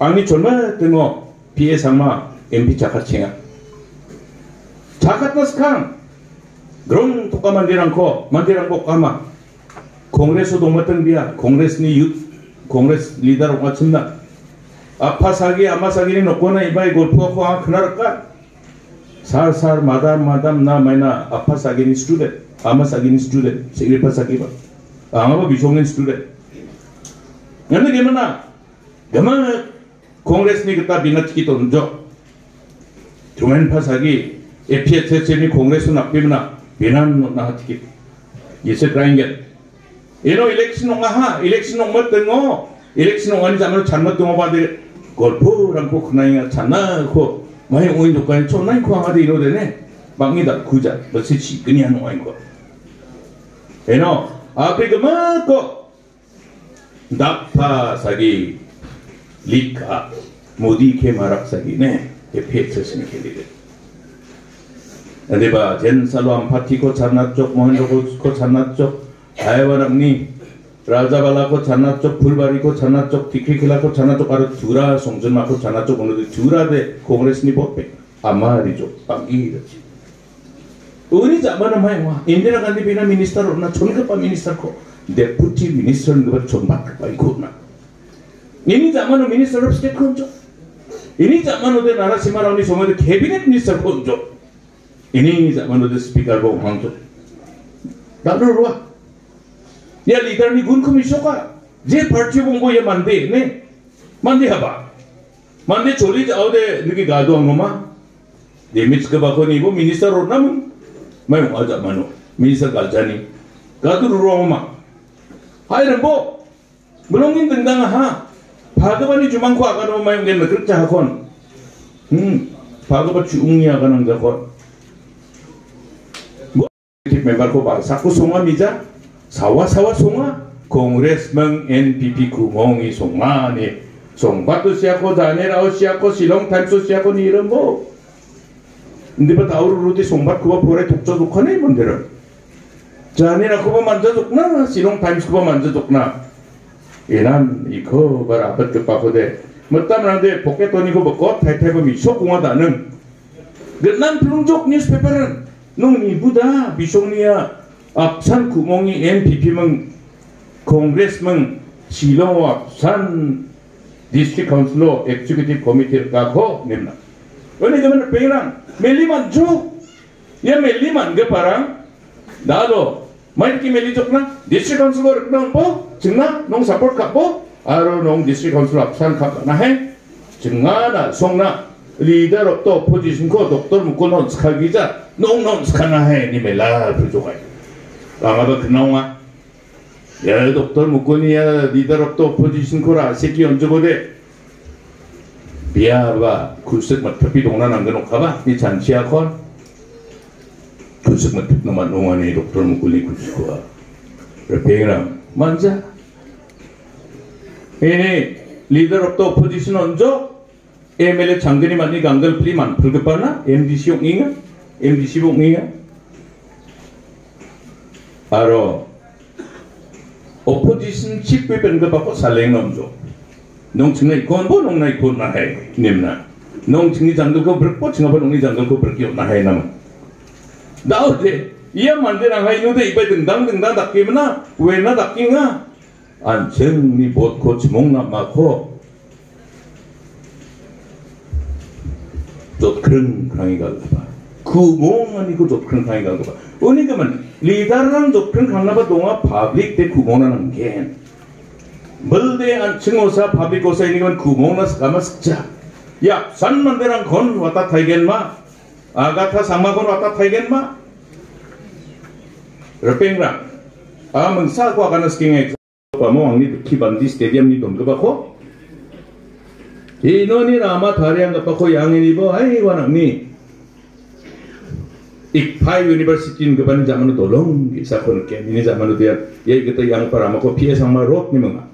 Angni chonma tengo PA sama MP jakat chenga. Jakat naskang grong toka mandirangko kama. Kongres 동mateng dia, kongres ni youth, kongres leader ongachimna. Apa sagi ama sagi ni nokona ibai golpu ko ang khnarka. Sar madam na maina apa sagi ni student, ama sagi ni student, segre pa sagi ba. Anga ba bisongin student. Ngane gimana? Gama kongres ni kita binat kita unjo. Cuman pa sagi EPSS ni kongres na pimna binan na hatikit. Yese krainget. Ino election ong mattengo election ong ani zaman chanmat tungo bade golpu rangko khnaiga channa ko mai oin dokan chonnai ko amade ino dene bangida kuja basichi kini anu oin ko eno afrika ma ko dappa sagi lika modi ke marak sagi ne EPSS ni kelide ande ba jen salwam party ko channa chok mohinjo ko channa chok 아이와랑니 라자발라코 잔나쪽 불바리코 잔나쪽 디키킬라코 잔나쪽 아르 두라 송전마코 잔나쪽 오늘도 두라데 코그레스니 보페 아마리죠 빵이르지 우리 자만은 마이와 인디라 간디 비나 미니스터 나 촌가빠 미니스터코 데푸티 미니스터는 그 존박 바이코나 이니 자만은 미니스터 오브 스테이트 콘조 이니 자만은 나라시마라우니 소마데 캐비넷 미니스터 콘조 이니 자만은 스피커 보 황조 나로와 Ya leader ni gun komisioka, je party bonggo ya mande ne, mande haba, mande choli jao de niki gado angoma, demits ke bako ni bo minister orna mun, mai aja mano, minister galjani, gado ruang ma, hai rembo, belongin tendang ha, bhagavani jumangko akan mai ngen kerja hakon, bhagavat ciungni akan angjakon, bo tip member ko ba, saku songa mija. 사와 송아 콩그레스명 NPP 구멍이 송마니 송바도 시작고 자네라오 시작고 실롱 타임스 시작고 니 이런 뭐 근데 뭐 다우르루디 송바 그거 보래 독자 독하네 뭔데를 자네라 그거 만져줬구나 실롱 타임스 그거 만져줬구나 이난 이거 봐라 아버트 빠고대 뭐땀나는데 복개 돈이 그거 먹고 타이타이범이 쇼공하다는 난 플룽족 뉴스페퍼는 농이 부다 비숑니야 앞산 구멍이 NPP명 콩그레스명 실롱 앞산 디스트릭 카운슬로 엑지큐티브 커미티를 가고 냅나 어느 그러면 배랑 멜리만 줘? 야 멜리만 그 바랑 나도 마이키 멜리 줬나? 디스트릭 카운슬로 그냥 뭐? 증나? 농 사포트 갖고 아로 농 디스트릭 카운슬로 앞산 갖고 나 해? 증나나 송나 리더 또 포지션 코 독tor 묵고 논 스카기자 농 스카나 해 니멜라 불조가이 아마도 그나마 야 독tor 묵고니야 리더 또 포지션 코라 새끼 언저고대 비아바 굴색 맞터피 동난한 거 놓가봐 니 잔치아콘 굴색 맞터피만 농안에 독tor 묵고니 굴색코아 배랑 만자 ini leader of the opposition onjo MLA 장근이 만니 강들 플리만 불급하나 MDC 용인가 MDC 용인가 바로 opposition chief weapon 그 받고 살랭 넘죠 농층내 이건 뭐 농나 이건 나해 님나 농층이 장들 그 버고 층아버 농이 장들 그 버기 나해 나면 나오데 이야 만데랑 하이노데 이바 등당 닦기면나 왜나 닦기가 안정니 못고 지목나 막고 또 그런 강의가 봐 구멍 아니고 또 그런 강의가 봐 어느 그러면 리더랑 또 그런 강나봐 동아 파블릭 때 구멍하는 게 멀대 안 층오사 파블릭 오사 이니건 구멍나서 가마 습자 야 산만대랑 건 왔다 타이겐마 아가타 상마건 왔다 타이겐마 러팽랑 아문 사과 가는 스킹에 pamu angni kibandi stadium ni dom gabako inoni rama thariang gapako yang ini bo ai wanangni ikpai university ni gaban zaman dolong isa kon ke ini zaman dia ye kita yang parama ko pie sama rot ni menga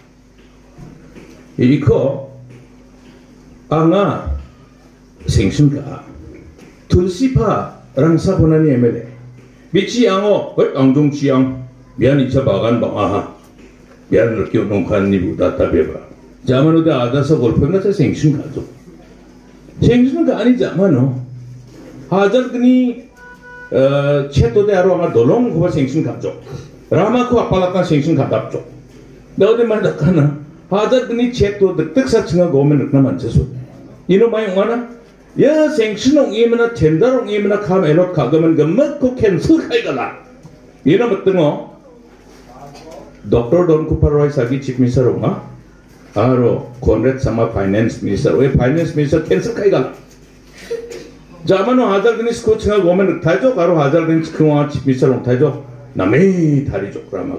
iko anga sengsunga tulsipa rangsa bonani emele bici ango angdong ciang bian icha bagan bang aha biar laki nongkan ni buta tabeba 자만오대 아다서 골프나서 생신 가죠. 생신은 아니자만오. 하자르니 채토대 하러 아마 돌롱 그거 생신 가죠. 라마 그 아빠라까 생신 가답죠. 나 어디 말다가나 하자르니 채토 득득사 층아 고면 늑나만 쳐서 이놈 많이 오나 야 생신옹 이면아 텐다롱 이면아 카멜롯 가그면 그먹고 캔슬 가이가라 이놈 어떤거 Dr. Don Kuparoy sagi chief minister nga aro Conrad sama finance minister we finance minister cancel kaigal jamano hazar gini sko chinga gomen thajo aro hazar gini chikwa chief minister ong thajo namei thari jokramago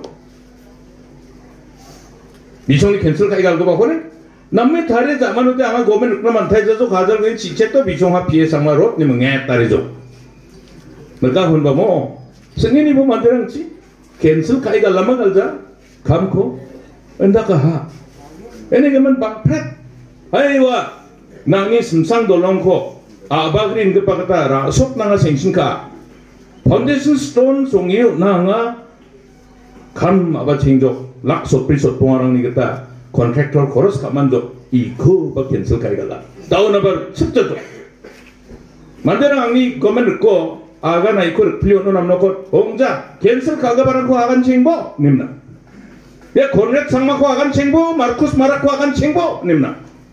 미총리 cancel kaigal go ba kone namei thari jamano de ama gomen uknaman thajo hazar gini chiche to bichongha pie samaro ni mnge tari jo mereka hun ba mo sengini bo manderang chi cancel kaigal lama galja kamko endaka ha ene gaman bakpret aiwa nangi simsang dolongko abagrin gepakata ra sok nanga sengsinka foundation stone songiu nanga kam aba chengjok lak sopri sot pongarang ni geta contractor koros kamanjo iko ba cancel kaigala dauna bar chipto mandera angni government ko aga na iko pliono namno ko ongja cancel kaga baran ko agan chengbo nimna ya Conrad 상마코 아간 챙보 마르쿠스 마라코 아간 챙보 님나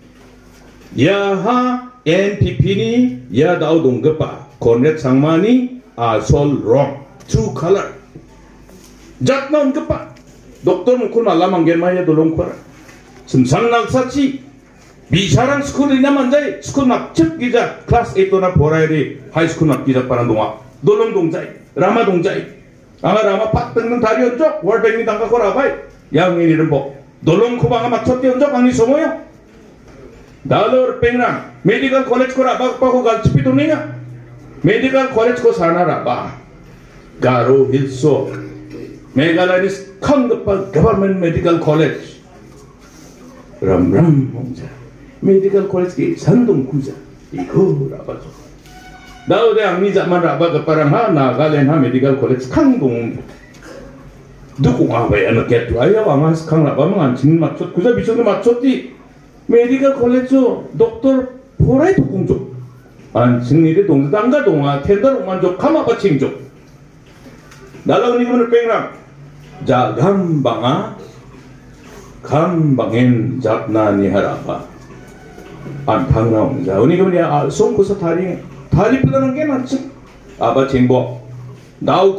야하 NPP니 야 다우 동급바 Conrad 상마니 아솔 wrong true color zatna ung급바 doktor mukul malamang germaya dolong kwara simsang nagsachi bisaran school ina manjai school nakchip giza class 8 na 보라이리 high school nak giza parang donga dolong dongjai rama dongjai anga rama pat tengeng tari onjok world bank ni tangka kora bai yang ini rembo dolong kubanga macotnya untuk angni semuanya dalur pengrang medical college ko rabak pa ko galchipi dunia medical college ko sana raba Garo Hilso Meghalaya's Kangapa government medical college ram mongja medical college ki sandung kuja iko raba daude angni zaman raba keparang ha Nagaland ha medical college kangdung 누구 와봐야 너 개도 아야 왕한 스캉 라바면 안 지는 맞췄 그저 비전에 맞췄디 메디컬 콜레지 독tor 포라이 독공조 안 증리의 동당가 동아 텐더 만족 카마바 칭조 날라오니면을 뺑랑 자 감방엔 잡나니 하라바 안 방나온 자 오니그면 송고서 다리 뿌다는 게 낫지 아바 칭보 나우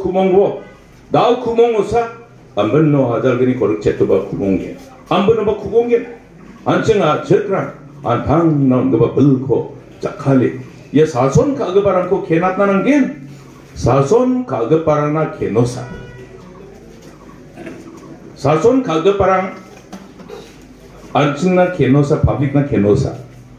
구멍우사 안번노 하달그니 거룩 제토바 구공게 안번노바 구공게 안증아 젖랑 안방 나온거바 불고 짝칼리 예 사손 가급바랑코 개났다는 게 사손 가급바랑나 개노사 사손 가급바랑 안증나 개노사 파빅나 개노사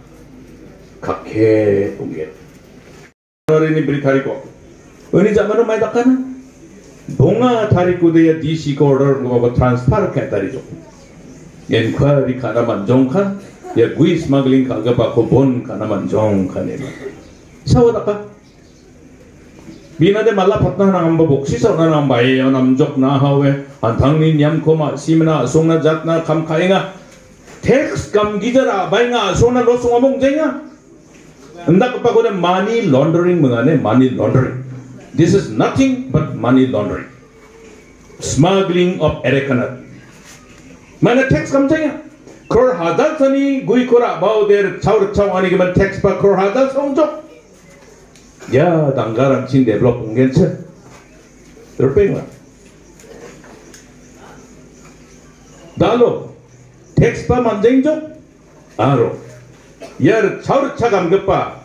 각해 공게 어린이 브리타리고 어느 자만은 많이 닦아나 동아 타리쿠데야 DC order को transfer कहता रही जो इंक्वायरी खाना मंजों का या गुई स्मगलिंग का गपा को बोन खाना मंजों का ने सावदा का बिना दे माला पतना नाम बॉक्सी सावना नाम बाये और नाम जोक ना हावे अंधांगनी नियम को मा सीमना सोंगना जातना कम खाएगा टैक्स कम गिजरा बायगा सोना लो सोंगा मंगजेगा अंदा कपा को ने मनी लॉन्ड्रिंग मंगाने money laundering This is nothing but money laundering, smuggling of Erekanat. Mana tax kamtanya? Kor hadal sani gui kora bau der chaur chawani giman tax pa kor hadal songjo. Ya danggaran chin develop ungenche. Terpengla. Dalo tax pa manjengjo. Aro. Yar chaur chagam gepa.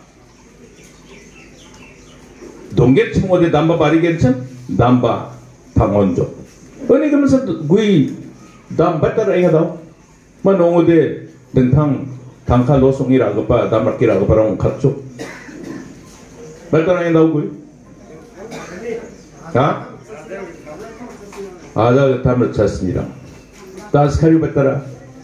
동계 청와대 담바 바리 괜찮? 담바 방원조 어니 그러면서 구이 담바 따라 이가다 만농어대 등탕 당칼 노송이라고 봐 담바기라고 바라면 갔죠 발따라 이가다 구이 아? 아자 담을 찼습니다 다스카리 발따라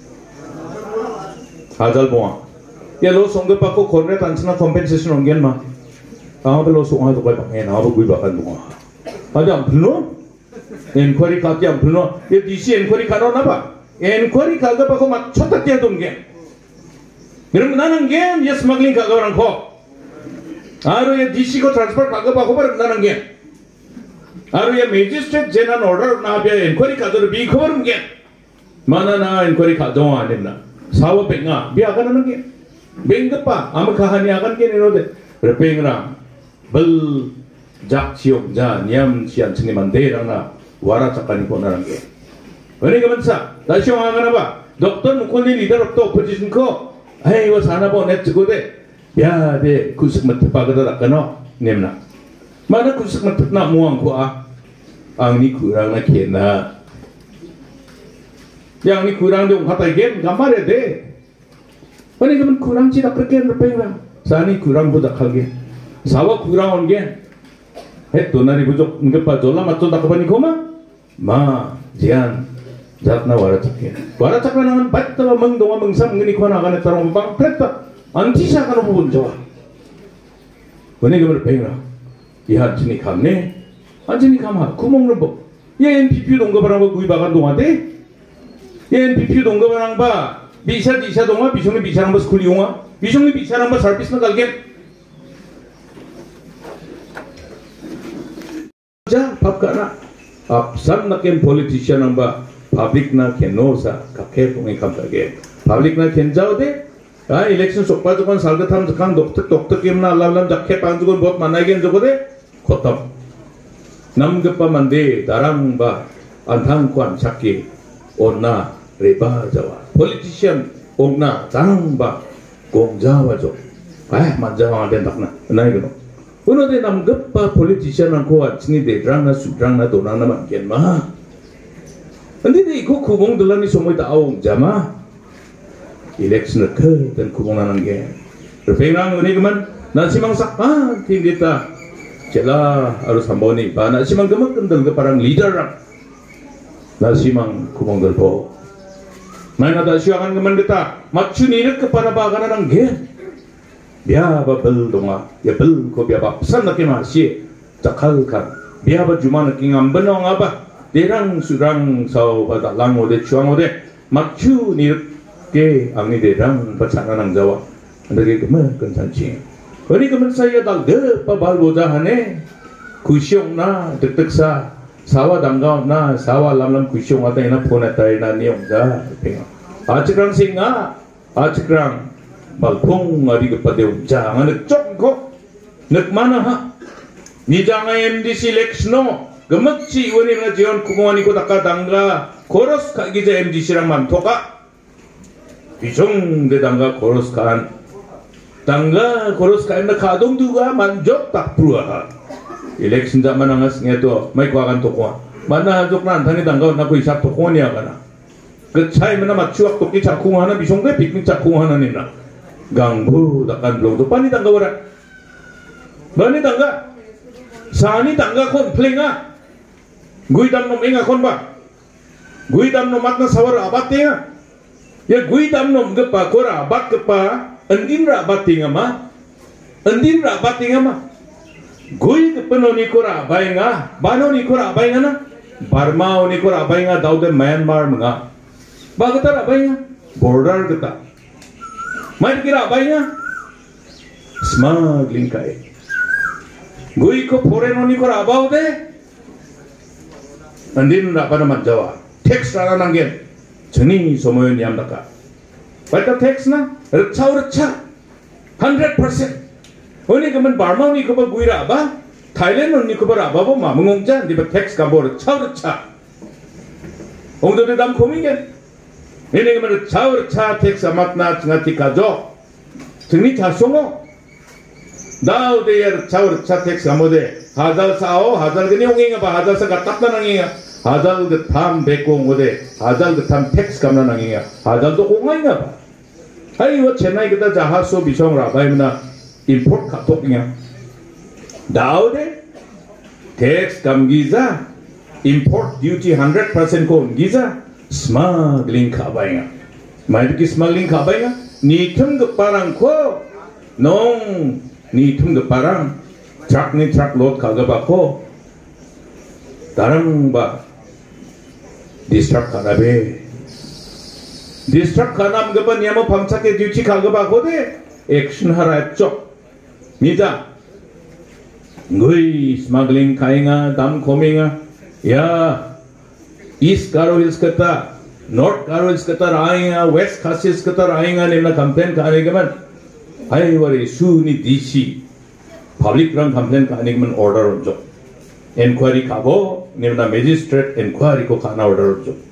아잘 봉아 야 노송도 받고 고르네 단순한 컴펜세이션 온겐 마 아무도 소화도 또 가방 나하고 구이박한 동안 아주 안 불러? 엔쿼리 갑자기 안 불러? 이 DC 엔쿼리 가러나 봐 inquiry kagak aku mat cotat dia donggen. Mereka nanan gen ya smuggling kagak orang ko. Aru ya DC ko transfer kagak aku bar nanan gen. Aru ya magistrate general order na biya inquiry kagak bi khabar gen. Mana na inquiry kagak anin na. Sawa penga biya akan nanan gen. Bengga pa am kahani akan gen inode. Repengra bel jak siok ja niam sian sini mandera na wara cakani ko nanan gen. Ini kemensa, dah siapa orang apa? Doktor mukoni leader of the opposition ko, hey, was sana pun net cukup deh, ya deh, kusuk matpa kita tak kena, nemna. Mana kusuk matpa nak muang ko ang ni kurang nak kena, yang ni kurang dong kata game, gambar deh. Ini kemen kurang cina kerja berpengaruh, sana kurang budak lagi, sawa kurang orang, hey, tu nari bujuk ngapa jola matun tak kapani koma, ma, jian. Jatna waracaknya nangan batta mengdonga mengsam ngini kona akan tarong bang preta antisa kan pun jawa. Ini gambar pengra, ya sini kamne, anjini kamha, kumong nombo. Ya NPP dongga barang ba kui bagan donga deh, ya NPP dongga barang ba bisa donga, bisongnya bicara ba skuli onga, bisongnya bicara ba service na kalgen. Ja pap kana, absam naken politician namba. Public na kenosa kakek pungi kampage public na kenjao de election sokpa jokon salga tham jakang doktor kimna lam jakke panjugon bot manaigen jogode khotam namgepa mande darang ba antang kwan chakki onna reba jawa politician ongna darang ba gongjawa jo manjawa den takna nai gono uno de namgepa politician ko achni de drangna sudrangna donangna mangen ma Nanti di ku kubung dalam ni semua tahu jama election ke dan kubung nanang ke. Berpengang ini keman nasi mangsak tinggi ta celah harus sambau ni. Ba nasi mang kemak kendal ke parang leader nasi mang kubung dalpo. Main ada siakan keman kita macu ni kepada bagan nanang ke. Biar babel donga ya bel ko biar pesan nak masih cakalkan. Biar cuma nak ngambenong apa. Derang surang sau pada lango de chuang ode macu ni ke angni derang pacana nang Jawa andage kemen kencanci beri kemen saya dal de pabal bojahane kusyong na dekteksa sawa danggau na sawa lam kusyong ata ina phone ta ina niong ja penga achikrang singa achikrang balpong ari kepade ja ngane chok ko nek mana ha ni janga MDC election Gemakci wani na jion kumawani ko taka dangga koros ka gija MDC rang mantoka bisong de dangga koros kan dangga koros kan na kadong duga manjok tak pruha election zaman angas ngeto may kwakan toko mana jok na antani dangga na ko isap toko niya kana kecai mana macuak toki cakunghana bisong de piknik cakunghana nina gangbu dakan blong to pani dangga wara bani dangga sani dangga kon plenga Gui dam nom inga kon ba Gui dam nom matna sawar abat tinga ya gui dam nom gepa kora abat gepa endin ra abat tinga ma endin ra abat tinga ma gui gepa no ni kora abainga bano ni kora abainga na Burma ni kora abainga daude Myanmar mga ba geta abainga border geta mai kira abainga smuggling kai gui ko foreign ni kora abaude Andin nak pada mat Jawa, teks rana nanggen, jeni semuanya niam daka. Baca teks na, recah, 100%. Oni kemen Burma ni kubar guira apa, Thailand ni kubar apa bo ma mengongjan di teks kabor recah. Ongdo de dam komingen. Ini kemen recah teks amat na ngati kajo, jeni jasongo. Dau de recah teks amode. Hazal sao, hazal gini onginga ba, hazal sa gatak na nanginga, hazal de tham bekong ode, hazal de tham teks kam na nanginga, hazal do onginga ba. Hai wo Chennai kita jahaz so bisong rabai mana import katok niya. Dau de teks kam giza, import duty 100% ko giza, smuggling kabainga. Mai ki smuggling kabainga, ni tum de parang ko, nong ni tum de parang. Truck ni truck load kagak ko darang ba disrupt karabe डिस्ट्रक्ट खाना गबा नियम पंचा के ड्यूटी खागबा खोदे एक्शन हरा चोक मिजा गुई स्मगलिंग खाएगा दाम खोमेगा या ईस्ट कारो हिल्स कता नॉर्थ कारो हिल्स कता आएगा वेस्ट खासिस कता आएगा निम्न कंप्लेन खाने के मन हाय वाले सुनी डीसी पब्लिक रंग कंप्लेन खाने के मन ऑर्डर हो जो इंक्वायरी खाबो निम्न मैजिस्ट्रेट इंक्वायरी को खाना ऑर्डर हो जो